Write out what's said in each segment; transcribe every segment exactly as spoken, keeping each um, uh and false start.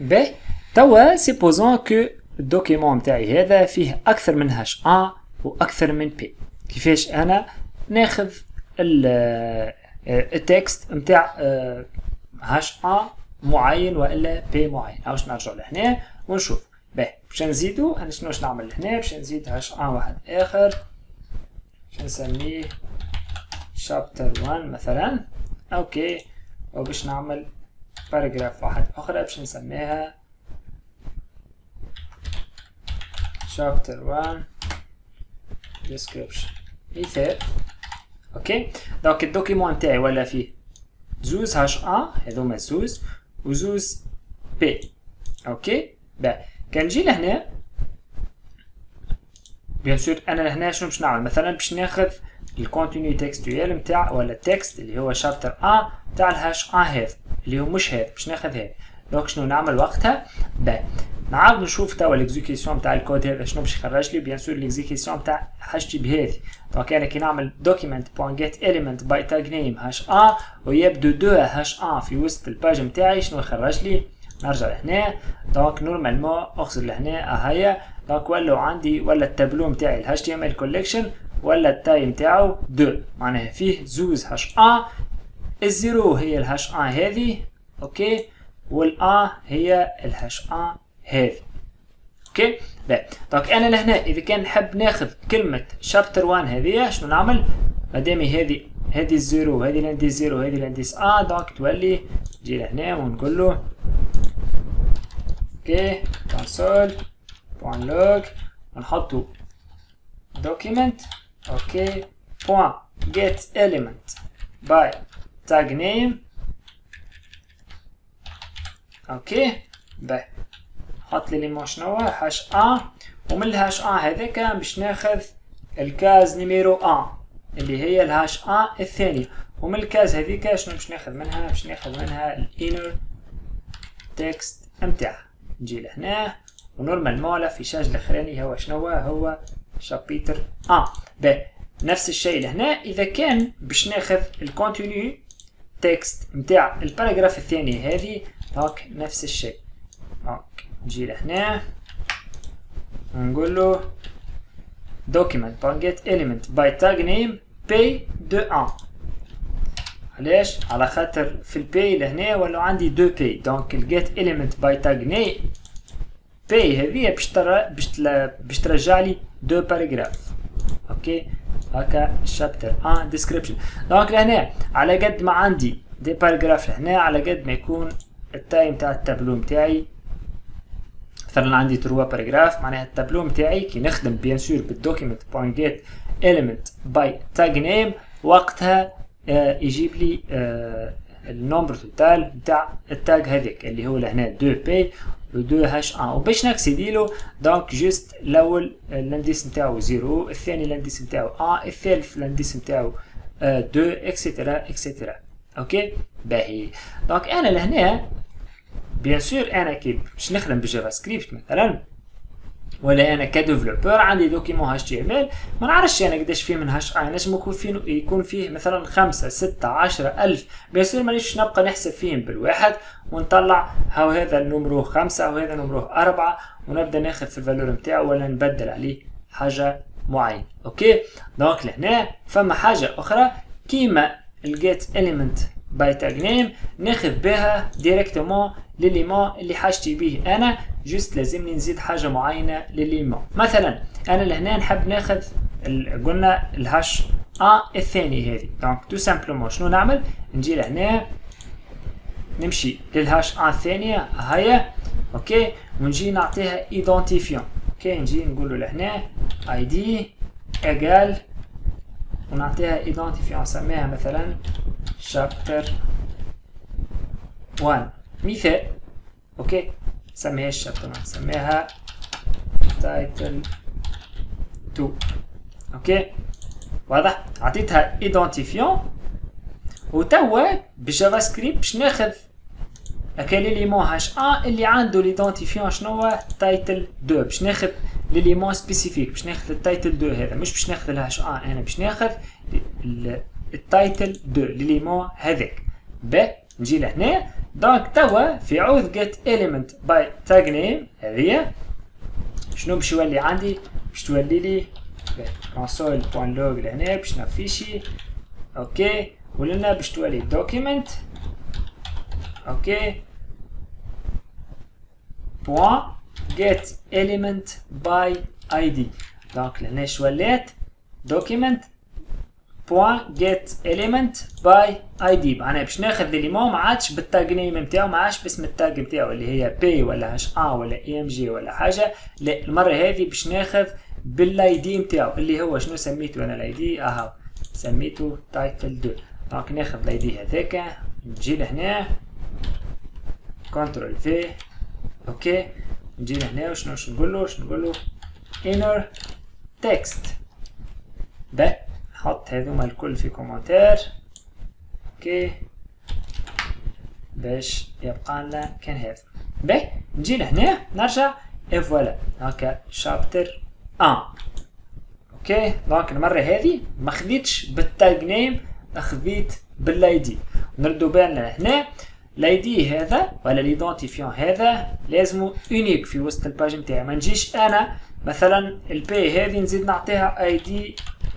باهي توا سيبوزون كو الدوكيمون متاعي هذا فيه اكثر من هاش ان واكثر من بي. كيفاش انا ناخذ التكست متاع هاش ان معين والا بي معين؟ عاوش نرجع لهنا ونشوف. باهي باش نزيدو انا شنو باش نعمل هنا؟ باش نزيد هاش ان واحد اخر باش نسميه شابتر واحد مثلا. اوكي، وباش نعمل باراجراف واحد اخرى باش نسميها شابتر واحد description مثال. اوكي، دونك الدوكيمون تاعي ولا فيه زوز هاش ان هذوما زوز وزوز بي. اوكي، باهي كان نجي لهنا بيان سور انا لهنا شنو باش نعمل؟ مثلا باش ناخذ الكونتينيو تكستويال نتاع ولا التكست اللي هو شابتر واحد تاع الهاش ان هذا اللي هو مش هذا، باش ناخذ هذا. دونك شنو نعمل وقتها؟ باهي نعاود نشوف توا الاكزيكيسيون تاع الكود هذا شنو باش يخرج لي. بيان سور الاكزيكيسيون تاع حاجتي بهذه. دونك انا كي نعمل document.getElement by tag name هاش ان ويبدو دو هاش ان في وسط الباج نتاعي، شنو يخرج لي؟ نرجع لهنا. دونك نورمالمون اخزر لهنا اهيا. دونك ولاو عندي ولا التابلو نتاعي ال إتش تي إم إل collection ولا التاي نتاعو دو، معناها فيه زوز هاش ان. الزيرو هي الهاش ان هذه، اوكي، والان هي الهاش ان هذه. اوكي، باهي دونك انا لهنا اذا كان نحب ناخذ كلمه شابتر واحد هذه شنو نعمل؟ مادامي هذه هذه الزيرو هذه لانديس زيرو هذه لانديس ان، دونك تولي نجي لهنا ونقول له اوكي كونسول بوان لوج ونحطو دوكيمنت اوكي بوان جيت إليمنت باي تاج نيم. اوكي، باهي حط لي ليمون شنو هو هاش ان، ومن الهاش ان هذاك باش ناخذ الكاز نيميرو ان اللي هي الهاش ان الثانية، ومن الكاز هذيك شنو باش ناخذ منها؟ باش ناخذ منها الانر تكست نتاعها. نجي لهنا ونورمالمون الافيشاج الاخراني هو شنو هو؟ هو شابيتر واحد. باهي نفس الشيء لهنا اذا كان باش ناخذ الكونتينيو تكست نتاع الباراجراف الثاني هذه، دونك نفس الشيء. دونك نجي لهنا ونقول له document.getElement by tag name pay دو واحد. علاش؟ على خاطر في الباي لهنا ولاو عندي دو باي. دونك الجيت إليمنت باي تاج نيم باي هذه باش ترى باش باش ترجع لي دو باراجراف. اوكي، هكا شابتر واحد ديسكريبشن. دونك لهنا على قد ما عندي دي باراجراف لهنا على قد ما يكون التاي نتاع التابلو نتاعي. مثلا عندي تروا باراجراف، معناها التابلو نتاعي كي نخدم بيان سور بالدوكيمنت بوين جيت إليمنت باي تاج نيم وقتها آه يجيب لي آه النمبر توتال نتاع التاج هذاك اللي هو لهنا دو باي و دو هاش ان. وباش ناكسيدي له دونك جوست الاول الانديس نتاعو زيرو، الثاني الانديس نتاعو واحد، الثالث الانديس نتاعو دو اكسيتيرا اكسيتيرا. اوكي، باهي دونك انا لهنا بيان سور انا كي باش نخدم بالجافا سكريبت مثلا ولا انا كديفلوبر عندي دوكيمون اتش تي ام ال ما نعرفش انا قداش فيه من هاش ان، نجم يكون فيه يكون فيه مثلا خمسة ستة عشرة ألف. بيان سور مانيش نبقى نحسب فيهم بالواحد ونطلع هاو هذا النمرو خمسة وهذا نمرو أربعة ونبدا ناخذ في الفالور نتاعو ولا نبدل عليه حاجه معينه. اوكي، دونك لهنا فما حاجه اخرى كيما الجيت إليمنت باي تاج نيم ناخذ بها ديريكتومون لليمون اللي حاجتي به انا، جوست لازمني نزيد حاجه معينه لليمون. مثلا انا لهنا نحب ناخذ قلنا الهاش ان الثاني هذه. دونك تو سامبلومون شنو نعمل؟ نجي لهنا نمشي للهاش ان الثانيه هيا اوكي، ونجي نعطيها ايدونتيفيون. اوكي، نجي نقول له لهنا اي دي ايجال ونعطيها ايدونتيفيون نسميها مثلا شابتر واحد مثال. اوكي، نسميهاش شابتر واحد، نسميها تايتل اثنين. اوكي، واضح؟ عطيتها ايدونتيفيون وتوا بالجافا سكريبت باش ناخذ هكا ليليمون هاش ان اللي عنده ليدونتيفيون شنو هو تايتل اثنين، باش ناخذ ليليمون سبيسيفيك، باش ناخذ التايتل اثنين هذا، مش باش ناخذ الهاش ان، انا باش ناخذ التايتل اثنين ليليمون هذاك. ب نجي لهنا دونك توا في عوض get element by tag name هذيا شنو باش يولي عندي؟ باش تولي لي console.log لهنا باش نفيشي اوكي ولنا باش تولي document اوكي point get element by id دونك لهنا اش ولات document point get element by id معناها باش ناخذ ليليمون ما عادش بالتاج نيم نتاعو ما عادش باسم التاج نتاعو اللي هي بي ولا هاش ان ولا اي ام جي ولا حاجه لا المره هذه باش ناخذ بالاي دي نتاعو اللي هو شنو سميته انا الاي دي اهو سميته تايتل اثنين دونك ناخذ الاي دي هذاك نجي لهنا كنترول في اوكي نجي لهنا وشنو باش نقول له باش نقول له inner text ده نحط هذوما الكل في كومنتير اوكي باش يبقى لنا كان هذا باهي نجي لهنا نرجع اي فوالا هكا شابتر واحد اوكي دونك المره هذه ما خديتش بالتاج نيم خذيت بالاي دي نردو بالنا هنا الاي دي هذا ولا ليدونتيفيون هذا لازمو اونيك في وسط الباج نتاعي ما نجيش انا مثلا البي هذه نزيد نعطيها اي دي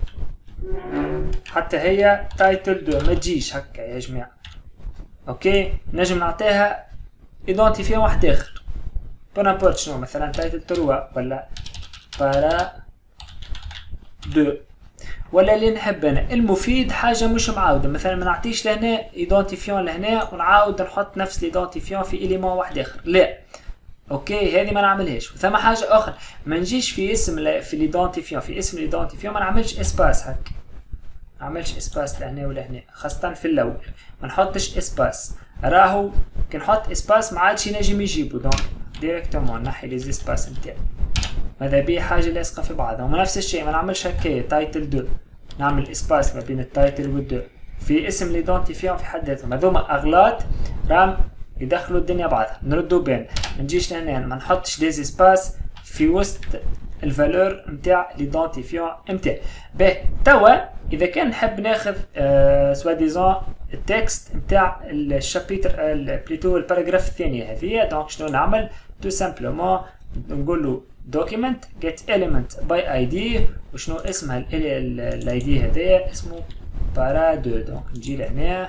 حتى هي تايتل اثنين ما تجيش هكا يا جماعه اوكي نجم نعطيها ايدونتيفيون واحد اخر بونابورت شنو مثلا تايتل ثلاثة ولا بارا اثنين ولا اللي نحب انا المفيد حاجه مش معاوده مثلا ما نعطيش لهنا ايدونتيفيون لهنا ونعاود نحط نفس الايدونتيفيون في اليمون واحد اخر لا اوكي هذه ما نعملهاش وثم حاجه اخرى ما نجيش في اسم في الايدونتيفيون في اسم الايدونتيفيون ما نعملش اسباس هكا ما نعملش اسباس لهنا ولهنا خاصه في الاول ما نحطش اسباس راهو كي نحط اسباس ما عادش ينجم يجيبو دونك ديريكتومون نحي لي اسباس نتاعي ماذا بيه حاجه لاصقه في بعضها ونفس الشيء ما نعملش هكايا تايتل اثنين نعمل اسباس ما بين التايتل والاثنين في اسم الايدونتيفيون في حد ذاته هذوما اغلاط راهم يدخلوا الدنيا بعضها نردو بين ما نجيش لهنا ما نحطش دي اسباس في وسط الفالور نتاع ليدونتيفيون نتاعي باهي توا اذا كان نحب ناخذ آه سوا ديزون التكست نتاع الشابيتر بليتو الباراجراف الثانيه هذه دونك شنو نعمل تو سامبلومون نقول له document get element by id وشنو اسمها الاي دي هذايا اسمه بارا اثنين دونك نجي لهنا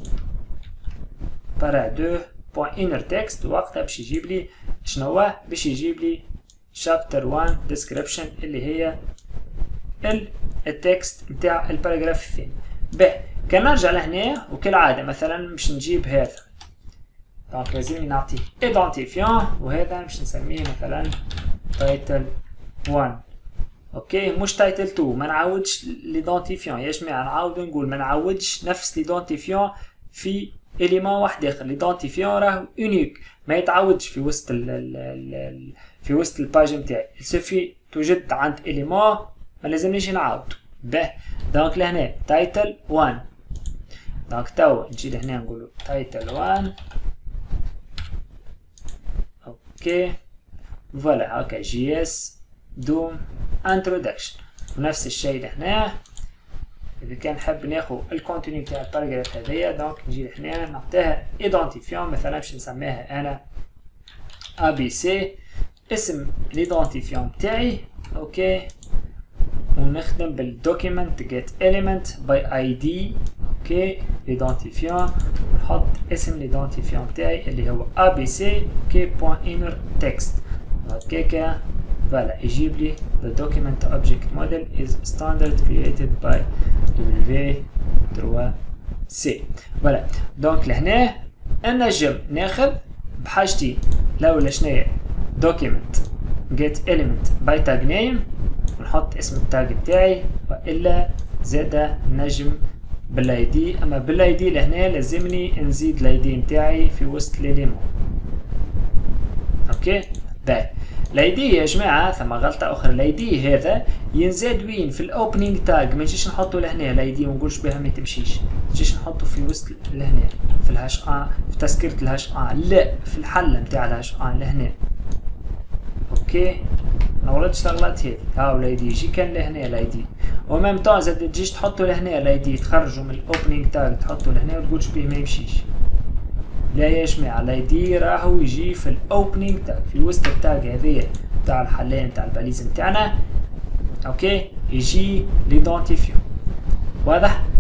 بارا اثنين point inner text وقتها باش يجيب لي شنو هو باش يجيب لي chapter واحد description اللي هي التكست نتاع الباراجراف الثاني باهي كان نرجع لهنا وكالعاده مثلا باش نجيب هذا دونك لازم نعطيه ايدونتيفيون وهذا باش نسميه مثلا تايتل واحد اوكي مش تايتل اثنين ما نعاودش ليدونتيفيون يا جماعه نعاود نقول ما نعاودش نفس ليدونتيفيون في اليمون واحد اخر ليدونتيفيون راه اونيك ما يتعاودش في وسط ال ال ال في وسط الباج نتاعي سوفي توجد عند اليمون ما لازمنيش نعاود به دونك لهنا تايتل واحد دونك توا نجي لهنا نقولوا تايتل واحد اوكي فوالا هكا جي اس دوم انتروداكشن ونفس الشيء لهنا اذا كان نحب ناخذ الكونتينيو تاع الباراجراف هذايا دونك نجي لهنا نعطيها ايدونتيفيون مثلا باش نسميها انا ا بي سي اسم ليدونتيفيون تاعي اوكي ونخدم بالدوكيمنت get element by id اوكي ليدونتيفيون ونحط اسم ليدونتيفيون تاعي اللي هو abc اوكي point inner text هكاكا فوالا يجيب لي the document object model is standard created by w ثلاثة سي فوالا دونك لهنا نجم ناخذ بحاجتين الاولى شناهي document get element by tag name ونحط اسم التاج بتاعي والا زاده نجم بالاي دي اما بالاي دي لهنا لازمني نزيد الاي دي نتاعي في وسط ليليمون اوكي باهي الاي دي يا جماعه ثم غلطه اخرى الاي دي هذا ينزاد وين في الاوبننج تاج ما نجيش نحطه لهنا الاي دي ونقولش بها ما تمشيش نجيش نحطه في وسط لهنا في الهاش ان في تذكره الهاش ان لا في الحله نتاع الهاش ان لهنا اوكي ما غلطتش الغلط هذي هاو الاي دي يجي كان لهنا الاي دي وميم طون زاد تجيش تحطه لهنا الاي دي تخرجه من الاوبننج تاج تحطه لهنا وتقولش بيه ما يمشيش لا يجمع على يدي راهو يجي في الاوبننج تاع في وسط التاج هذيا تاع الحلين تاع الباليز نتاعنا. اوكي يجي ليدونتيفيون. واضح؟